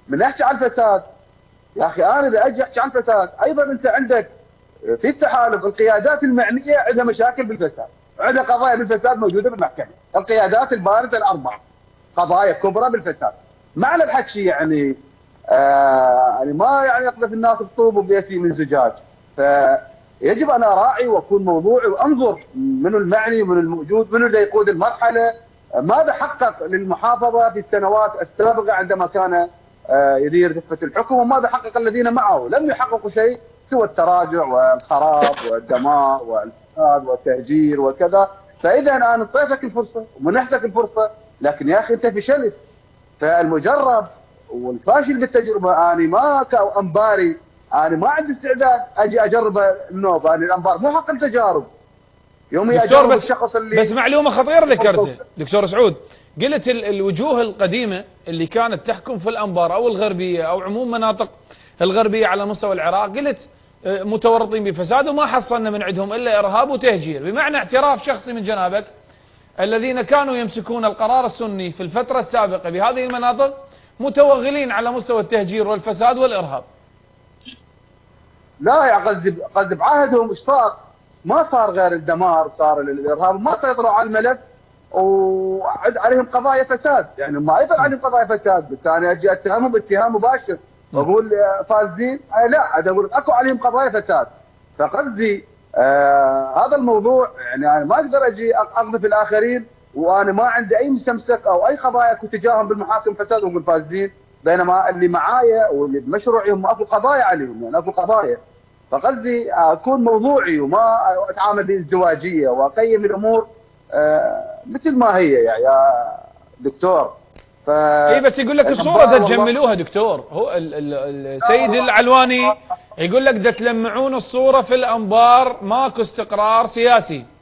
من نحكي عن الفساد، يا اخي انا اذا اجي احكي عن فساد، ايضا انت عندك في التحالف القيادات المعنيه عندها مشاكل بالفساد، عندها قضايا بالفساد موجوده بالمحكمه، القيادات البارزه الاربعه قضايا كبرى بالفساد. معنى الحكي يعني يعني ما يعني اقذف الناس بطوب وبيتي من زجاج، فيجب ان اراعي واكون موضوعي وانظر منو المعني ومنو الموجود، منو اللي يقود المرحله، ماذا حقق للمحافظه في السنوات السابقه عندما كان يدير دفه الحكم، وماذا حقق الذين معه، لم يحققوا شيء سوى التراجع والخراب والدمار والفساد والتهجير وكذا. فاذا انا اعطيتك الفرصه ومنحتك الفرصه، لكن يا اخي انت فشلت. فالمجرب والفاشل بالتجربه، انا ما كأنباري، انا ما عندي استعداد اجي اجرب النوبه، انا الانبار مو حق التجارب. يومي دكتور اجرب بس الشخص اللي بس معلومه خطيره ذكرتها دكتور سعود، قلت الوجوه القديمه اللي كانت تحكم في الانبار او الغربيه او عموم مناطق الغربيه على مستوى العراق، قلت متورطين بفساد وما حصلنا من عندهم الا ارهاب وتهجير، بمعنى اعتراف شخصي من جنابك الذين كانوا يمسكون القرار السني في الفتره السابقه بهذه المناطق متوغلين على مستوى التهجير والفساد والارهاب. لا يا قصدي بعهدهم ايش صار؟ ما صار غير الدمار، صار الارهاب، ما سيطروا على الملف وعليهم قضايا فساد، يعني ما ايضا عليهم قضايا فساد، بس انا اجي اتهمهم اتهام مباشر واقول فاسدين، لا اقول اكو عليهم قضايا فساد. فقصدي هذا الموضوع يعني انا ما اقدر اجي اقذف الاخرين وانا ما عندي اي مستمسك او اي قضايا اكو تجاههم بالمحاكم فساد واقول فاسدين، بينما اللي معايا واللي بمشروعي هم اكو قضايا عليهم، يعني اكو قضايا. فقصدي اكون موضوعي وما اتعامل بازدواجيه واقيم الامور مثل ما هي يا دكتور. اي بس يقول لك الصوره دا تجملوها دكتور، هو السيد العلواني يقول لك دا تلمعون الصوره في الانبار، ماكو استقرار سياسي.